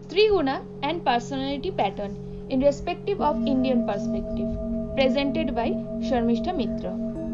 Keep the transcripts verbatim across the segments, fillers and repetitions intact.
Triguna and personality pattern in respective of Indian perspective, presented by Sharmishta Mitra.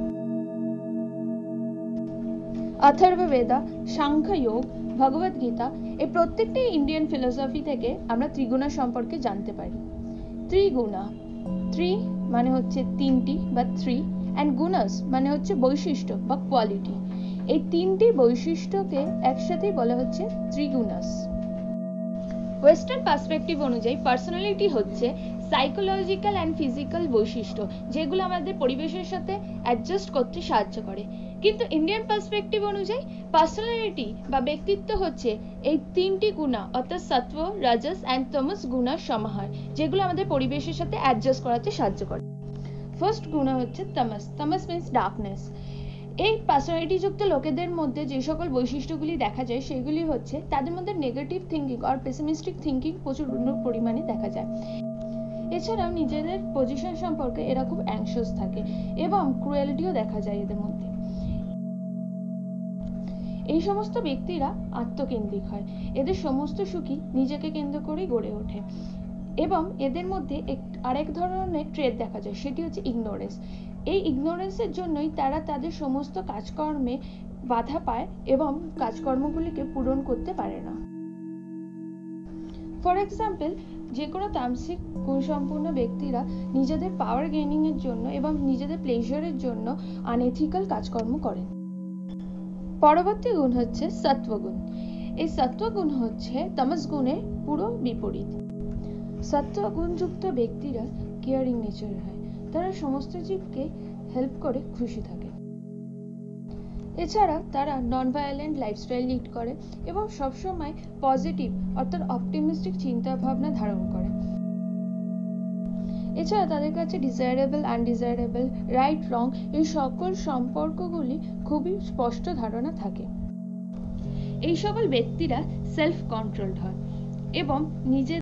Atharvaveda, सांख्य योग, भगवद गीता এই প্রত্যেকটি Indian philosophy থেকে আমরা ত্রিগুণা সম্পর্কে জানতে পারি। ত্রিগুণা, ত্রি মানে হচ্ছে তিনটি বা থ্রি, অ্যান্ড গুণাস মানে হচ্ছে বৈশিষ্ট্য বা কোয়ালিটি। এই তিনটি বৈশিষ্ট্যকে একসাথেই বলা হচ্ছে ত্রিগুণাস। ওয়েস্টার্ন পার্সপেক্টিভ অনুযায়ী পার্সোনালিটি হচ্ছে সাইকোলজিক্যাল অ্যান্ড ফিজিক্যাল বৈশিষ্ট্য যেগুলো আমাদের পরিবেশের সাথে অ্যাডজাস্ট করতে সাহায্য করে, কিন্তু ইন্ডিয়ান পার্সপেক্টিভ অনুযায়ী পার্সোনালিটি বা ব্যক্তিত্ব হচ্ছে এই তিনটি গুণা অর্থাৎ সত্ত্ব, রাজস অ্যান্ড তমস গুণার সমাহার, যেগুলো আমাদের পরিবেশের সাথে অ্যাডজাস্ট করাতে সাহায্য করে। ফার্স্ট গুণা হচ্ছে তমস। তমস মিন্স ডার্কনেস। এই পার্সোনালিটি যুক্ত লোকেদের মধ্যে যে সকল বৈশিষ্ট্যগুলি দেখা যায় সেগুলি হচ্ছে তাদের মধ্যে নেগেটিভ থিঙ্কিং আর পেসিমিস্টিক থিঙ্কিং প্রচুর পরিমাণে দেখা যায়। এছাড়াও নিজেদের পজিশন সম্পর্কে এরা খুব অ্যাংশাস থাকে এবং ক্রুয়েলিটিও দেখা যায় এদের মধ্যে। এই সমস্ত ব্যক্তিরা আত্মকেন্দ্রিক হয়, এদের সমস্ত সুখী নিজেকে কেন্দ্র করেই গড়ে ওঠে এবং এদের মধ্যে আরেক ধরনের ট্রেড দেখা যায়, সেটি হচ্ছে ইগনোরেন্স। এই ইগনোরেন্সের জন্যই তারা তাদের সমস্ত কাজকর্মে বাধা পায় এবং কাজকর্মগুলিকে পূরণ করতে পারে না। ফর এক্সাম্পল, যে কোনো তামসিক গুণসম্পন্ন ব্যক্তিরা নিজেদের পাওয়ার গেইনিং এর জন্য এবং নিজেদের প্লেজারের জন্য আনএথিক্যাল কাজকর্ম করেন। পরবর্তী গুণ হচ্ছে সত্ত্বগুণ। এই সত্ত্বগুণ হচ্ছে তামস গুণের পুরো বিপরীত। সত্ত্বগুণযুক্ত ব্যক্তিরা কেয়ারিং নেচার হয়, তারা সমস্ত জীবকে হেল্প করে খুশি থাকে। এছাড়া তারা নন ভায়োলেন্ট লাইফস্টাইল লিড করে এবং সবসময় পজিটিভ অর্থাৎ অপটিমিস্টিক চিন্তা ভাবনা ধারণ করে। এছাড়া তাদের কাছে ডিজায়ারেবল, আনডিজায়ারেবল, রাইট রং এই সকল সম্পর্কগুলি খুবই স্পষ্ট ধারণা থাকে। এই সকল ব্যক্তিরা সেলফ কন্ট্রোলড হয় এবং নিজের